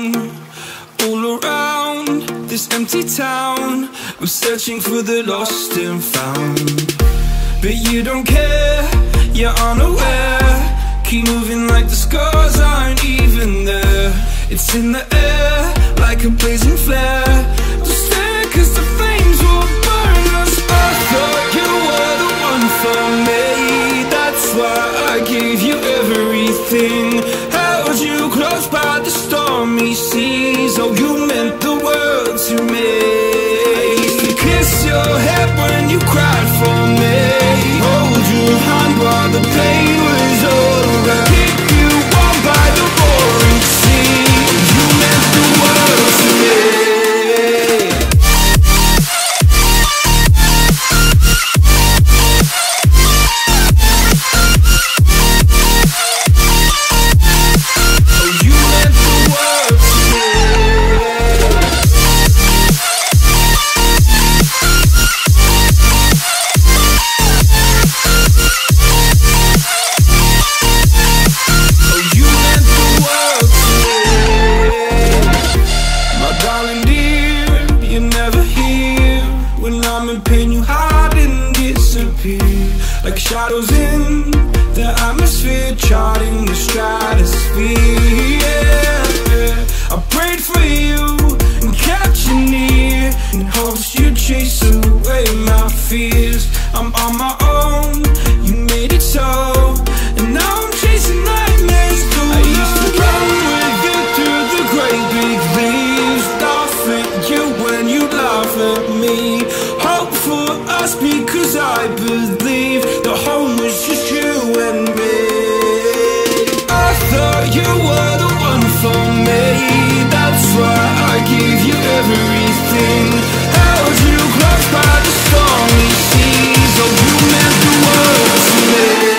down. All around this empty town, I'm searching for the lost and found. But you don't care, you're unaware. Keep moving like the scars aren't even there. It's in the air, like a blazing flare. Don't stare, cause the flames will burn us. I thought you were the one for me. That's why I gave you everything. Held you close by the stormy seas. Oh, you meant the world to me. I used to kiss your head when you cried for me. Hold your hand while the pain was over. Keep you warm by the roaring sea. You meant the world to me. Like shadows in the atmosphere, charting the stratosphere. Yeah. I prayed for you and kept you near, in hopes you'd chase away my fears. I'm on my own, you made it so, and now I'm chasing nightmares too. I used to run with you through the great big leaves, laugh at you when you laugh at me. Hope for us because I believe the home was just you and me. I thought you were the one for me. That's why I gave you everything. Held you close by the stormy seas. Oh, you meant the world to me.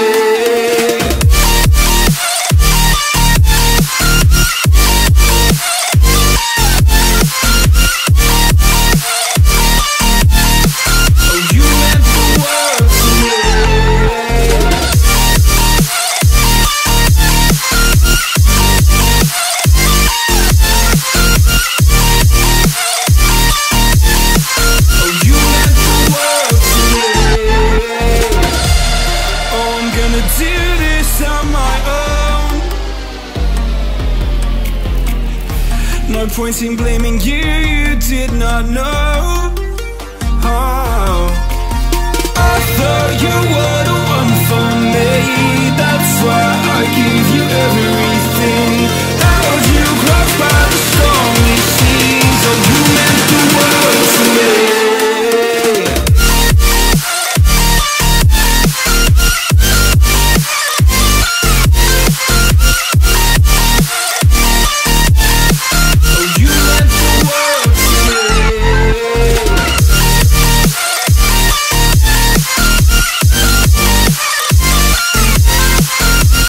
No point in blaming you, you did not know. Oh, I thought you were the one for me. That's why I gave you everything. Held you close by